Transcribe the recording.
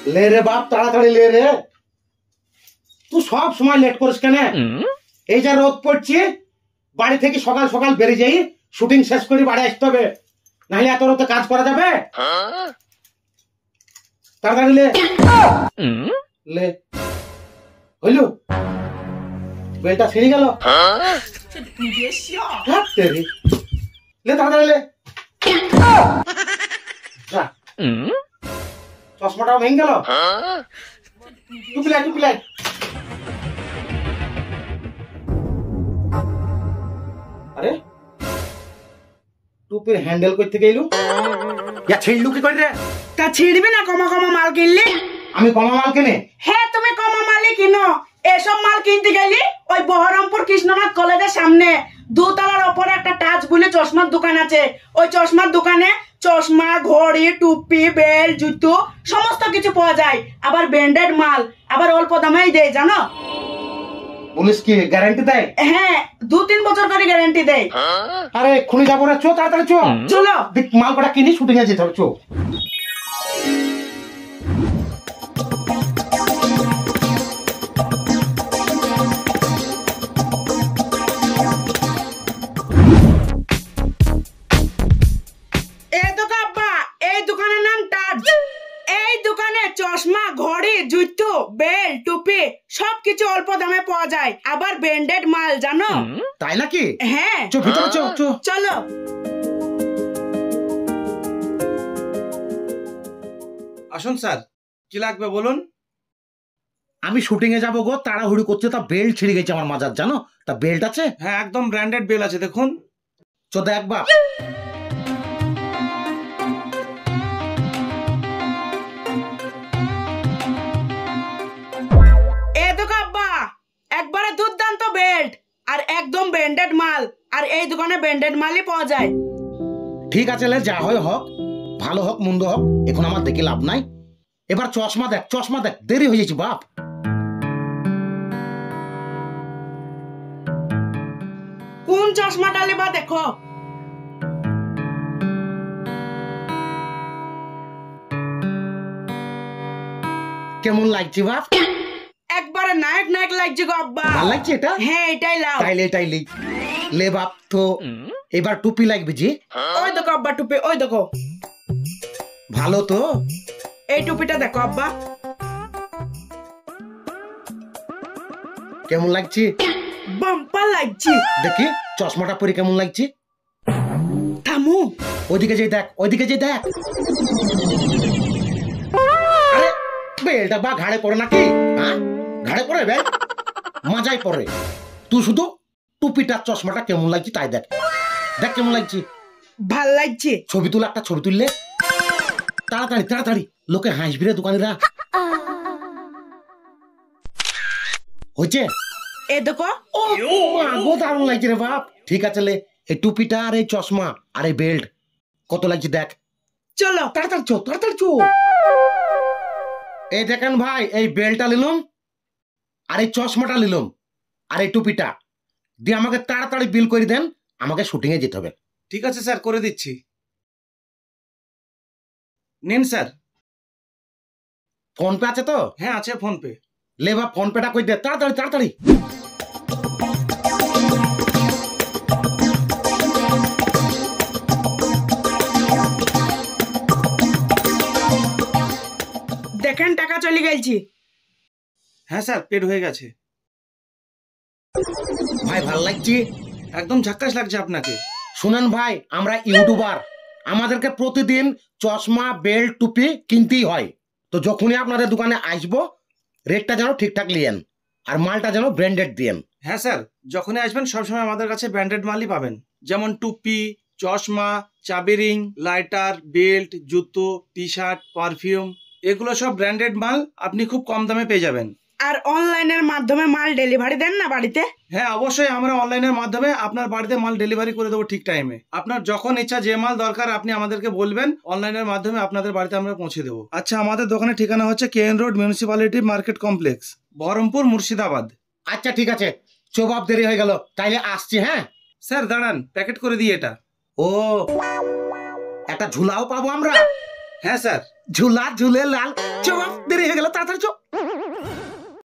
ले रे बाप তাড়াতাড়ি ले रे তুই সব সময় লেট করিস কেন এই যে রোদ পড়ছে বাড়ি থেকে সকাল সকাল বেরিয়ে যাই শুটিং শেষ করে বাড়ি আসতে হবে নাহলে এত রাতে কাজ করা যাবে তাড়াতাড়ি ले ले হইলো বেলটা ছিঁড়ে গেল ले তাড়াতাড়ি ले যা চশমাটা ভেঙে গেল টুপি লাই আরে টুপির হ্যান্ডেল কই থেকে এলু ইয়া ছিড়লু কি করে তা ছিড়বি না কমা কমা মাল কিনলি আমি কমা মাল কিনে হ্যাঁ তুমি কমা মালই কিনো এসব মাল কিনতে গেলি ওই বহরমপুর কৃষ্ণনাথ কলেজের সামনে দোতলার উপরে একটা টাচ বলে চশমার দোকান আছে ওই চশমার দোকানে চশমা ঘড়ি টুপি বেল্ট জুতো সমস্ত কিছু পাওয়া যায় আবার ব্র্যান্ডেড মাল আবার অল্প দামেই দেয় জানো পুলিশ কি গ্যারান্টি দেয় হ্যাঁ 2-3 বছর করে গ্যারান্টি দেয় আরে খুনি যাবো না চো তাড়াতাড়ি চো চলো মাল কটা কিনি শুটিং এ যেতে হবে চো চশমা ঘড়ি জুতো বেল্ট টুপি সবকিছু অল্প দামে পাওয়া যায় আবার ব্র্যান্ডেড মাল জানো তাই নাকি হ্যাঁ চো ভিতরে চো চো চলো আসুন স্যার কি লাগবে বলুন আমি শুটিং এ যাবো গো তাড়াহুড়ি করছে তা বেল্ট ছিঁড়ে গেছে আমার মাজার জানো তা বেল্ট আছে হ্যাঁ একদম ব্র্যান্ডেড বেল আছে দেখুন চো দেখ বাপ একবারে দুর্দান্ত বেল্ট আর একদম ব্র্যান্ডেড মাল আর এই দোকানে ব্র্যান্ডেড মালই পাওয়া যায় ঠিক আছে লে যা হয় হোক ভালো হোক মন্দ হোক এখন আমার দেখে লাভ নাই এবার চশমা দেখ দেরি হয়ে যাচ্ছে বাপ কোন চশমাটা নেবা দেখো কেমন লাগছে বাপ একবারে নায়ক নায়ক লাগছে গো আব্বা ভালো লাগছে এটা হ্যাঁ এটাই লাও তাইলে লে বাপ তো এবার টুপি লাগবে জি ওই দেখো আব্বা টুপি ওই দেখো ভালো তো এই টুপিটা দেখো আব্বা কেমন লাগছে বাম্পার লাগছে দেখি চশমাটা পরে কেমন লাগছে থামু ওইদিকে যাই দেখ আরে বেলটা বা ঘাড়ে পড়ে নাকি হ্যাঁ ঘাড়ে পড়ে বেল মাজায় পড়ে তুই শুধু টুপিটা চশমাটা কেমন লাগছে তাই দেখ কেমন লাগছে ভাল লাগছে ছবি তুলে একটা ছবি তুললে তাড়াতাড়ি লোকে হাসবি রে দোকানিরা হয়েছে এ দেখো ও গো দারুণ লাগছে রে বাপ ঠিক আছে লে এই টুপিটা আর এই চশমা আর এই বেল্ট কত লাগছে দেখ চলো তাড়াতাড়ি চো এই দেখেন ভাই এই বেল্টটা নিলাম আর এই চশমাটা নিলাম আর এই টুপিটা দিয়ে আমাকে তাড়াতাড়ি বিল করে দেন আমাকে শুটিং এ যেতে হবে ঠিক আছে স্যার করে দিচ্ছি নিন স্যার ফোন পে আছে তো হ্যাঁ আছে ফোন পে লে বা ফোন পেটা কই দে তাড়াতাড়ি দেখেন টাকা চলে গেছে হ্যাঁ স্যার পেড হয়ে গেছে ভাই ভালো লাগছে একদম ঝাক্কাস লাগছে আপনাকে শুনেন ভাই আমরা ইউটিউবার আমাদেরকে প্রতিদিন চশমা বেল্ট টুপি কিনতেই হয় তো যখনই আপনাদের দোকানে আসবো রেটটা যেন ঠিকঠাক লিয়েন আর মালটা যেন ব্র্যান্ডেড দিয়েন হ্যাঁ স্যার যখনই আসবেন সবসময় আমাদের কাছে ব্র্যান্ডেড মালই পাবেন যেমন টুপি চশমা চাবি রিং লাইটার বেল্ট জুতো টি শার্ট পারফিউম এগুলো সব ব্র্যান্ডেড মাল আপনি খুব কম দামে পেয়ে যাবেন আর অনলাইনের মাধ্যমে মাল ডেলিভারি দেন না বাড়িতে হ্যাঁ অবশ্যই আমরা অনলাইনের মাধ্যমে আপনার বাড়িতে মাল ডেলিভারি করে দেবো ঠিক টাইমে আপনার যখন ইচ্ছা যে মাল দরকার আপনি আমাদেরকে বলবেন অনলাইনের মাধ্যমে আপনাদের বাড়িতে আমরা পৌঁছে দেবো আচ্ছা আমাদের দোকানের ঠিকানা হচ্ছে KN road municipality market complex Baharampur Murshidabad আচ্ছা ঠিক আছে চোবাব দেরি হয়ে গেল তাইলে আসছি হ্যাঁ স্যার দাঁড়ান প্যাকেট করে দিই এটা ও একটা ঝুলাও পাবো আমরা হ্যাঁ স্যার। ঝুলা ঝুলে লাল, চো বাপ, দেরি হয়ে গেল, তাড়াতাড়ি চো।